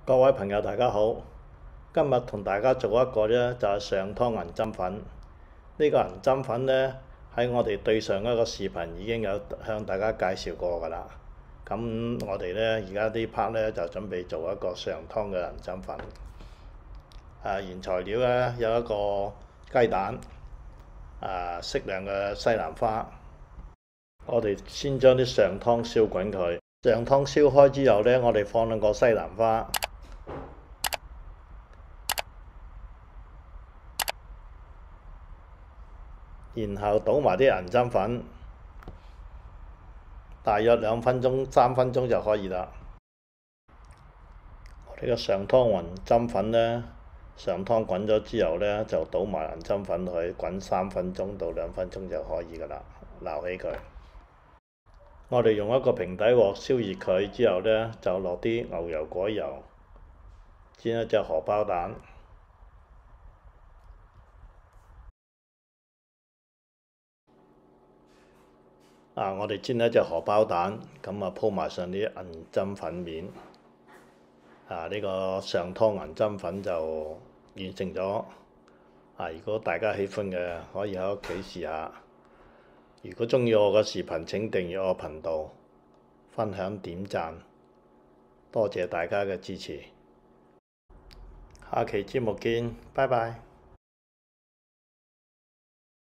各位朋友大家好，今日同大家做一個呢，就係上湯銀針粉。呢個銀針粉呢，喺我哋對上一個視頻已經有向大家介紹過㗎啦。咁我哋呢，而家呢 part 呢，就準備做一個上湯嘅銀針粉。原材料呢，有一個雞蛋，適量嘅西蘭花。我哋先將啲上湯燒滾佢。上湯燒開之後呢，我哋放兩個西蘭花。然後倒埋啲銀針粉，大約2分鐘、3分鐘就可以啦。我哋嘅上湯銀針粉呢，上湯滾咗之後呢，就倒埋銀針粉去滾3分鐘到2分鐘就可以㗎啦。撈起佢，我哋用一個平底鑊燒熱佢之後呢，就落啲牛油果油，煎一隻荷包蛋。我哋煎一隻荷包蛋，咁鋪埋上啲銀針粉面。呢個上湯銀針粉就完成咗。如果大家喜歡嘅，可以喺屋企試下。如果鍾意我嘅視頻，請訂閱我頻道，分享點讚，多謝大家嘅支持。下期節目見，拜拜。